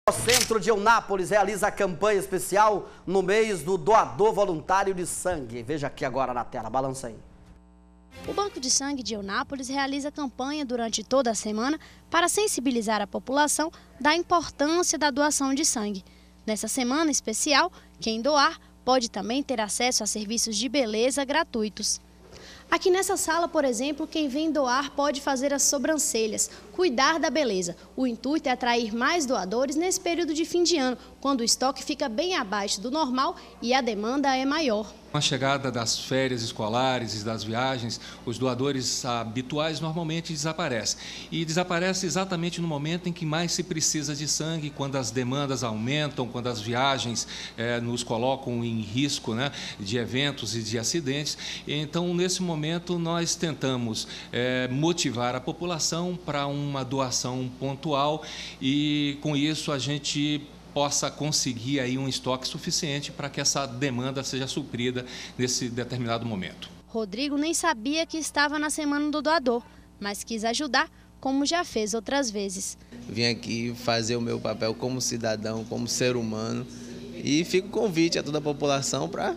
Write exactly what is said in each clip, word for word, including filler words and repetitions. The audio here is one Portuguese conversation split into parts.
O Centro de Eunápolis realiza a campanha especial no mês do doador voluntário de sangue. Veja aqui agora na tela, balança aí. O Banco de Sangue de Eunápolis realiza campanha durante toda a semana para sensibilizar a população da importância da doação de sangue. Nessa semana especial, quem doar pode também ter acesso a serviços de beleza gratuitos. Aqui nessa sala, por exemplo, quem vem doar pode fazer as sobrancelhas, cuidar da beleza. O intuito é atrair mais doadores nesse período de fim de ano, quando o estoque fica bem abaixo do normal e a demanda é maior. Com a chegada das férias escolares e das viagens, os doadores habituais normalmente desaparecem. E desaparecem exatamente no momento em que mais se precisa de sangue, quando as demandas aumentam, quando as viagens eh, nos colocam em risco, né, de eventos e de acidentes. Então, nesse momento, nós tentamos eh, motivar a população para uma doação pontual e, com isso, a gente possa conseguir aí um estoque suficiente para que essa demanda seja suprida nesse determinado momento. Rodrigo nem sabia que estava na Semana do Doador, mas quis ajudar, como já fez outras vezes. Vim aqui fazer o meu papel como cidadão, como ser humano, e fica o convite a toda a população para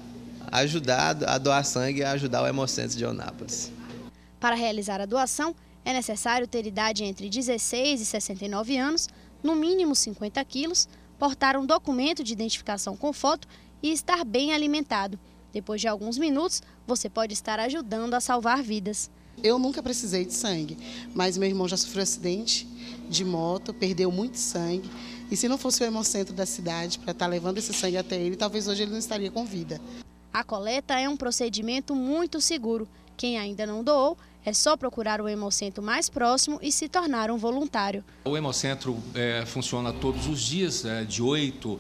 ajudar a doar sangue e ajudar o Hemocentro de Eunápolis. Para realizar a doação, é necessário ter idade entre dezesseis e sessenta e nove anos, no mínimo cinquenta quilos, portar um documento de identificação com foto e estar bem alimentado. Depois de alguns minutos, você pode estar ajudando a salvar vidas. Eu nunca precisei de sangue, mas meu irmão já sofreu acidente de moto, perdeu muito sangue. E se não fosse o Hemocentro da cidade para estar levando esse sangue até ele, talvez hoje ele não estaria com vida. A coleta é um procedimento muito seguro. Quem ainda não doou, é só procurar o Hemocentro mais próximo e se tornar um voluntário. O Hemocentro é, funciona todos os dias, é, de oito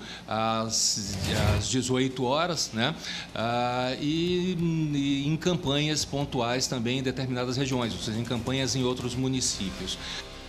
às, às dezoito horas, né? Ah, e, e em campanhas pontuais também em determinadas regiões, ou seja, em campanhas em outros municípios.